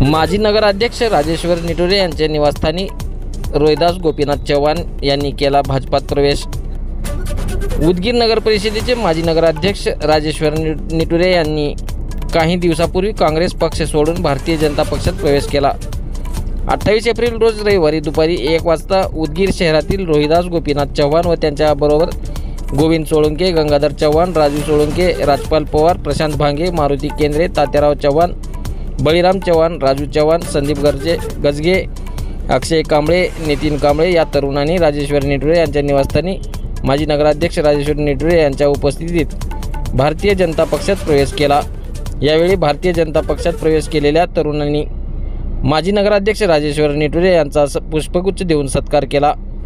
माजी नगराध्यक्ष राजेश्वर निटुरे यांच्या निवासस्थानी रोहिदास गोपीनाथ चव्हाण यांनी केला भाजपात प्रवेश। उदगीर नगर परिषदेचे माजी नगराध्यक्ष राजेश्वर निटुरे यांनी काही दिवसापूर्वी काँग्रेस पक्ष सोडून भारतीय जनता पक्षात प्रवेश केला। 28 एप्रिल रोज रविवारी दुपारी 1 वाजता उदगीर शहरातील रोहिदास गोपीनाथ चव्हाण व त्यांच्याबरोबर गोविंद सोळंके, गंगाधर चव्हाण, राजू सोळंके, राजपाल पवार, प्रशांत भांगे, मारुती केंद्रे, तात्याराव चव्हाण, बळीराम चव्हाण, राजू चव्हाण, संदीप गजगे, अक्षय कांबळे, नितीन कांबळे या तरुणांनी राजेश्वर निटुरे यांच्या निवासस्थानी माजी नगराध्यक्ष राजेश्वर निटुरे यांच्या उपस्थितीत भारतीय जनता पक्षात प्रवेश केला। यावेळी भारतीय जनता पक्षात प्रवेश केलेल्या तरुणांनी माजी नगराध्यक्ष राजेश्वर निटुरे यांचा पुष्पगुच्छ देऊन सत्कार केला।